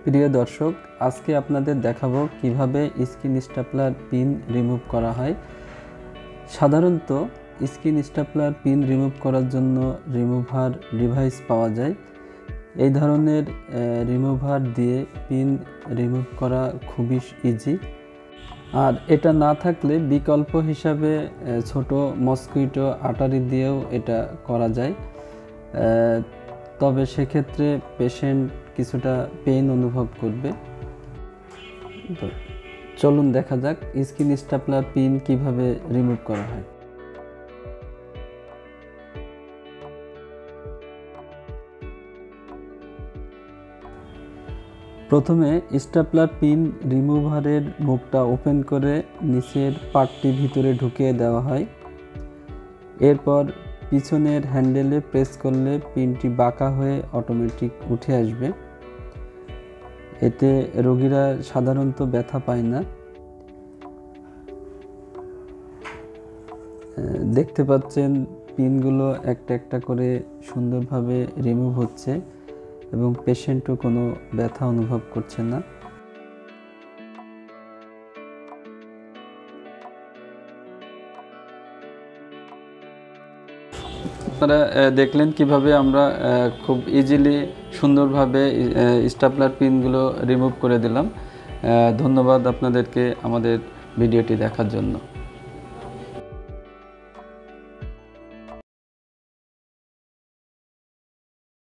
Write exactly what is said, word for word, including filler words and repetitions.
প্রিয় দর্শক, আজকে আপনাদের দেখাবো কিভাবে স্ক্রিন স্টেপলার পিন রিমুভ করা হয়। সাধারণত স্ক্রিন স্টেপলার পিন রিমুভ করার জন্য রিমুভার ডিভাইস পাওয়া যায়। এই ধরনের রিমুভার দিয়ে পিন রিমুভ করা খুবই ইজি। আর এটা না থাকলে বিকল্প হিসাবে ছোট মসকুইটো আটারি দিয়েও এটা করা যায়, তবে সেক্ষেত্রে পেশেন্ট কিছুটা পেইন অনুভব করবে। তো চলুন দেখা যাক স্ক্রিন স্টেপলার পিন কিভাবে রিমুভ করা হয়। প্রথমে স্টেপলার পিন রিমুভারের মুখটা ওপেন করে নিচের পার্টটি ভিতরে ঢুকিয়ে দেওয়া হয়। এরপর পিছনের হ্যান্ডেলে প্রেস করলে পিনটি বাঁকা হয়ে অটোমেটিক উঠে আসবে। এতে রোগীরা সাধারণত ব্যথা পায় না। দেখতে পাচ্ছেন পিনগুলো একটা একটা করে সুন্দরভাবে রিমুভ হচ্ছে এবং পেশেন্টও কোনো ব্যথা অনুভব করছে না। আপনারা দেখলেন কিভাবে আমরা খুব ইজিলি সুন্দরভাবে স্টেপলার পিনগুলো রিমুভ করে দিলাম। ধন্যবাদ আপনাদেরকে আমাদের ভিডিওটি দেখার জন্য।